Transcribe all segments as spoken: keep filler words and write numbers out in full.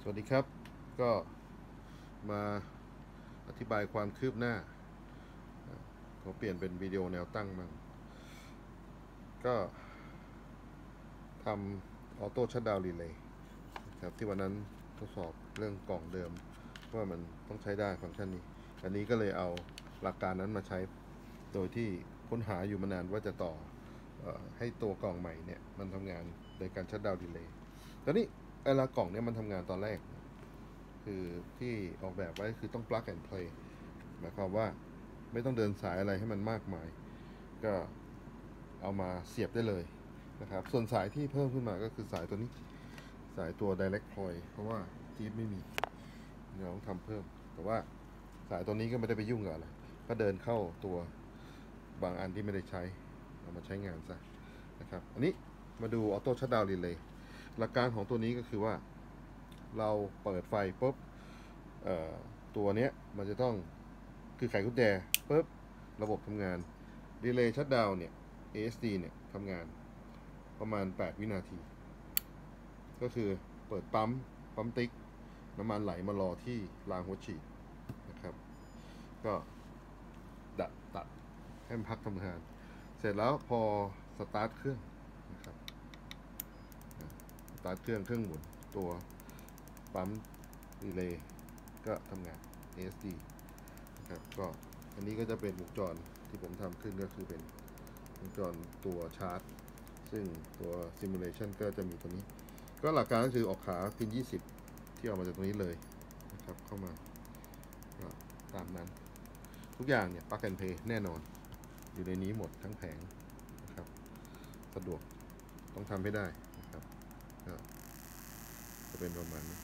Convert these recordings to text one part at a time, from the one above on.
สวัสดีครับก็มาอธิบายความคืบหน้าขอเปลี่ยนเป็นวิดีโอแนวตั้งมั่งก็ทำออโต้ชัตดาวน์รีเลย์ครับที่วันนั้นทดสอบเรื่องกล่องเดิมว่ามันต้องใช้ได้ฟังก์ชันนี้อันนี้ก็เลยเอาหลักการนั้นมาใช้โดยที่ค้นหาอยู่มานานว่าจะต่ออให้ตัวกล่องใหม่เนี่ยมันทำงานโดยการชัตดาวน์รีเลย์ตอนนี้ไอ้ละกล่องเนี่ยมันทำงานตอนแรกคือที่ออกแบบไว้คือต้อง plug and play หมายความว่าไม่ต้องเดินสายอะไรให้มันมากมายก็เอามาเสียบได้เลยนะครับส่วนสายที่เพิ่มขึ้นมาก็คือสายตัวนี้สายตัว direct play เพราะว่าจี๊ปไม่มีเราต้องทำเพิ่มแต่ว่าสายตัวนี้ก็ไม่ได้ไปยุ่งกับอะไรก็เดินเข้าตัวบางอันที่ไม่ได้ใช้เอามาใช้งานซะนะครับอันนี้มาดูออโต้ชัตดาวน์รีเลย์หลักการของตัวนี้ก็คือว่าเราเปิดไฟปุ๊บตัวเนี้ยมันจะต้องคือไขกุญแจปุ๊บระบบทำงานรีเลย์ชัตดาวน์เนี่ย เอ เอส ดี เนี่ยทำงานประมาณแปดวินาทีก็คือเปิดปั๊มปั๊มติ๊กน้ำมันไหลมารอที่รางหัวฉีดนะครับก็ดัดตัดให้มันพักทำงานเสร็จแล้วพอสตาร์ทเครื่องนะครับสตาร์ทเครื่องเครื่องหมุนตัวปั๊มรีเลย์ก็ทำงาน เอ เอส ดี นะครับก็อันนี้ก็จะเป็นวงจรที่ผมทำขึ้นก็คือเป็นวงจรตัวชาร์จซึ่งตัว simulation ก็จะมีตัวนี้ก็หลักการก็คือออกขาพินยี่สิบที่ออกมาจากตรงนี้เลยนะครับเข้ามาก็ตามนั้นทุกอย่างเนี่ย plug and play แน่นอนอยู่ในนี้หมดทั้งแผงนะครับสะดวกต้องทำให้ได้นะครับก็จะเป็นประมาณนี้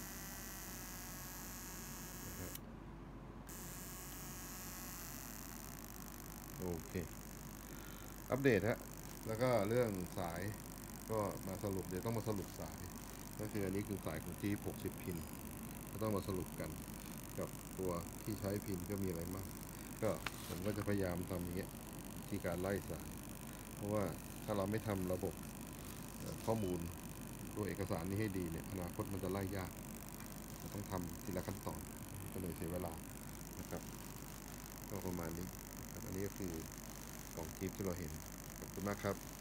นะครับโอเคอัปเดตฮะแล้วก็เรื่องสายก็มาสรุปเดี๋ยวต้องมาสรุปสายก็คืออันนี้คือสายของ จี๊ป หกสิบพินก็ต้องมาสรุปกันกับตัวที่ใช้พินก็มีอะไรบ้างก็ผมก็จะพยายามทำอย่างเงี้ยที่การไล่สายเพราะว่าถ้าเราไม่ทำระบบข้อมูลตัวเอกสารนี้ให้ดีเนี่ยอนาคตมันจะไล่ยากเราต้องทำทีละขั้นตอนก็เลยเสียเวลานะครับก็ประมาณนี้อันนี้ก็คือกล่องจี๊ปที่เราเห็นขอบคุณมากครับ